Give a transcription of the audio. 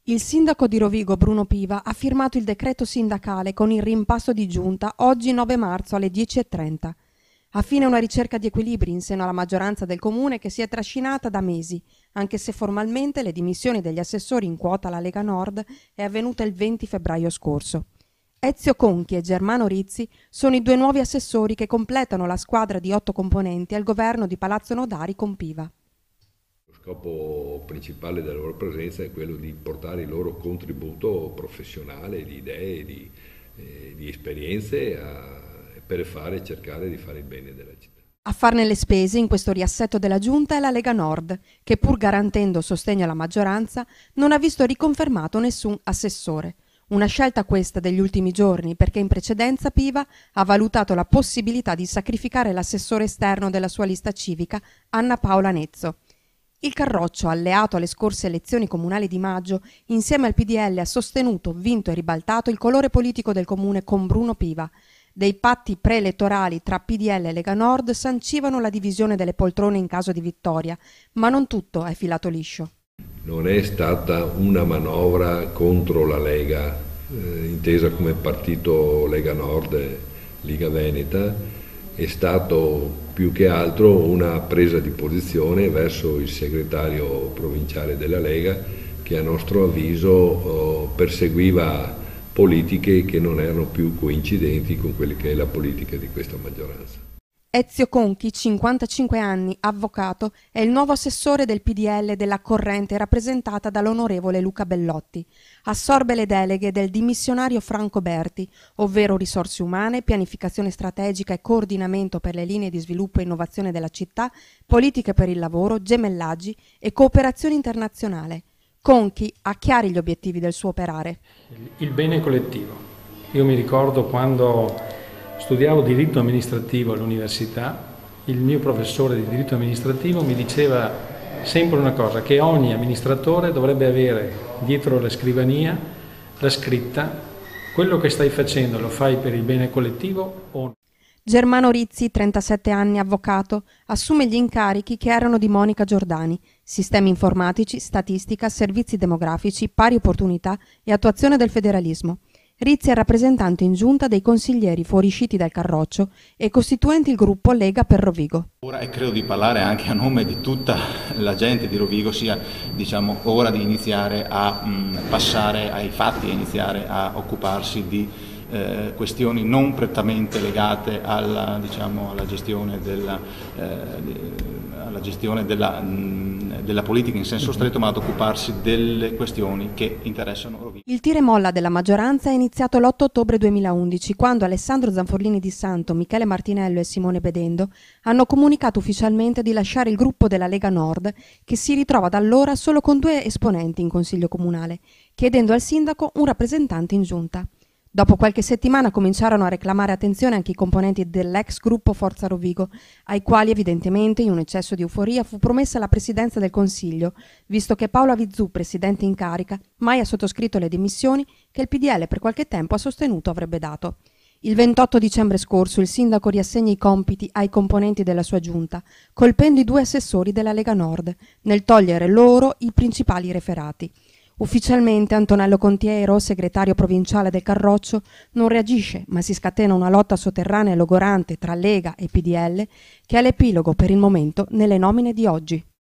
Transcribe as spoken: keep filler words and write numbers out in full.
Il sindaco di Rovigo Bruno Piva ha firmato il decreto sindacale con il rimpasto di giunta oggi nove marzo alle dieci e trenta. A fine una ricerca di equilibri in seno alla maggioranza del comune che si è trascinata da mesi, anche se formalmente le dimissioni degli assessori in quota alla Lega Nord è avvenuta il venti febbraio scorso. Ezio Conchi e Germano Rizzi sono i due nuovi assessori che completano la squadra di otto componenti al governo di Palazzo Nodari con Piva. Lo scopo principale della loro presenza è quello di portare il loro contributo professionale, di idee, di, eh, di esperienze a, per fare, cercare di fare il bene della città. A farne le spese in questo riassetto della Giunta è la Lega Nord, che pur garantendo sostegno alla maggioranza non ha visto riconfermato nessun assessore. Una scelta questa degli ultimi giorni perché in precedenza Piva ha valutato la possibilità di sacrificare l'assessore esterno della sua lista civica, Anna Paola Nezzo. Il Carroccio, alleato alle scorse elezioni comunali di maggio, insieme al P D L ha sostenuto, vinto e ribaltato il colore politico del comune con Bruno Piva. Dei patti preelettorali tra P D L e Lega Nord sancivano la divisione delle poltrone in caso di vittoria, ma non tutto è filato liscio. Non è stata una manovra contro la Lega, eh, intesa come partito Lega Nord e Liga Veneta, è stato più che altro una presa di posizione verso il segretario provinciale della Lega che a nostro avviso eh, perseguiva politiche che non erano più coincidenti con quelle che è la politica di questa maggioranza. Ezio Conchi, cinquantacinque anni, avvocato, è il nuovo assessore del P D L della corrente rappresentata dall'onorevole Luca Bellotti. Assorbe le deleghe del dimissionario Franco Berti, ovvero risorse umane, pianificazione strategica e coordinamento per le linee di sviluppo e innovazione della città, politiche per il lavoro, gemellaggi e cooperazione internazionale. Conchi ha chiari gli obiettivi del suo operare. Il bene collettivo. Io mi ricordo quando studiavo diritto amministrativo all'università, il mio professore di diritto amministrativo mi diceva sempre una cosa, che ogni amministratore dovrebbe avere dietro la scrivania la scritta: quello che stai facendo lo fai per il bene collettivo o no? Germano Rizzi, trentasette anni, avvocato, assume gli incarichi che erano di Monica Giordani: sistemi informatici, statistica, servizi demografici, pari opportunità e attuazione del federalismo. Rizzi è rappresentante in giunta dei consiglieri fuoriusciti dal Carroccio e costituenti il gruppo Lega per Rovigo. Ora, e credo di parlare anche a nome di tutta la gente di Rovigo, sia diciamo, ora di iniziare a mh, passare ai fatti, a iniziare a occuparsi di eh, questioni non prettamente legate alla, diciamo, alla gestione della, eh, alla gestione della, mh, della politica in senso stretto, ma ad occuparsi delle questioni che interessano Rovigo. Il tira e molla della maggioranza è iniziato l'otto ottobre duemilaundici, quando Alessandro Zanforlini di Santo, Michele Martinello e Simone Bedendo hanno comunicato ufficialmente di lasciare il gruppo della Lega Nord, che si ritrova da allora solo con due esponenti in Consiglio Comunale, chiedendo al sindaco un rappresentante in giunta. Dopo qualche settimana cominciarono a reclamare attenzione anche i componenti dell'ex gruppo Forza Rovigo, ai quali evidentemente in un eccesso di euforia fu promessa la presidenza del Consiglio, visto che Paolo Avizzù, presidente in carica, mai ha sottoscritto le dimissioni che il P D L per qualche tempo ha sostenuto avrebbe dato. Il ventotto dicembre scorso il sindaco riassegna i compiti ai componenti della sua giunta, colpendo i due assessori della Lega Nord, nel togliere loro i principali referati. Ufficialmente Antonello Contiero, segretario provinciale del Carroccio, non reagisce, ma si scatena una lotta sotterranea e logorante tra Lega e P D L che ha l'epilogo per il momento nelle nomine di oggi.